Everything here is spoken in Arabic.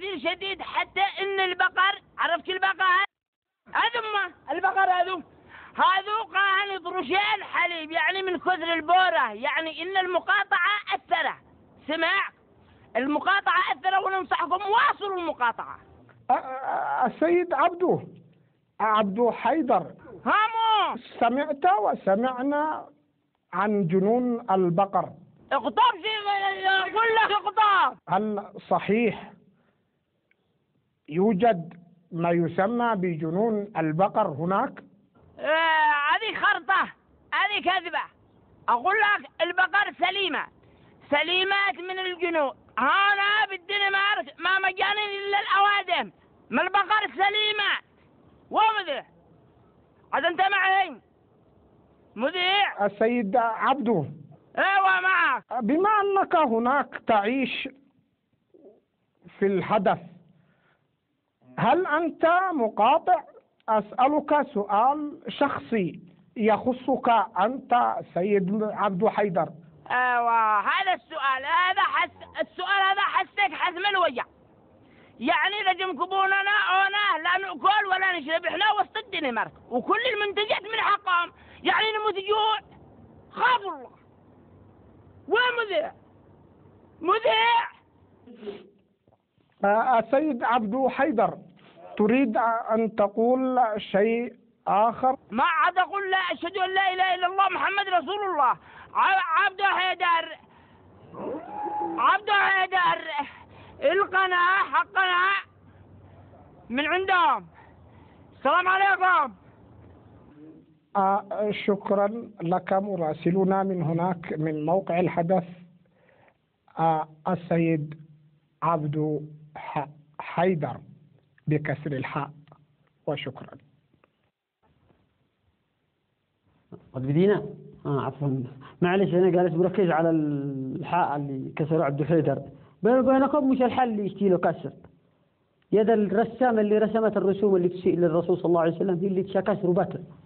تأثير شديد حتى إن البقر، عرفت البقر هذم البقر هذو كانوا يطرشين حليب يعني من كثر البورة، يعني إن المقاطعة أثرت. سمع المقاطعة أثرت وننصحكم واصلوا المقاطعة. السيد عبدو حيدر، هامو سمعت وسمعنا عن جنون البقر. اقطب يقول لك اقطب. هل صحيح يوجد ما يسمى بجنون البقر هناك؟ هذه خرطة، هذه كذبة. أقول لك البقر سليمات من الجنون. هنا بالدنمارك ما مجانين إلا الأوادم، ما البقر سليمات. ومذيع عاد أنت معي مذيع. السيد عبدو، ايوه معك. بما أنك هناك تعيش في الحدث، هل أنت مقاطع؟ أسألك سؤال شخصي يخصك أنت سيد عبدو حيدر. ايوه هذا السؤال هذا حسك حزم الوجع. يعني لازم كبوننا أنا لا نأكل ولا نشرب احنا وسط الدنمارك، وكل المنتجات من حقهم يعني نموت جوع. خاف الله. ومذيع السيد عبدو حيدر، تريد أن تقول شيء آخر؟ ما عاد أقول لا أشهد أن لا إله إلا الله محمد رسول الله. عبدو حيدر القناة حقنا من عندهم. السلام عليكم. شكرا لك مراسلنا من هناك من موقع الحدث السيد عبدو حيدر بكسر الحاء، وشكرا. قد بدينا عفوا معلش أنا جالس بركز على الحاء اللي كسره عبد حيدر. بيني وبينكم مش الحل اللي يشتي له كسر. يد الرسام اللي رسمت الرسوم اللي تسيء للرسول صلى الله عليه وسلم هي اللي تشكسر بكر.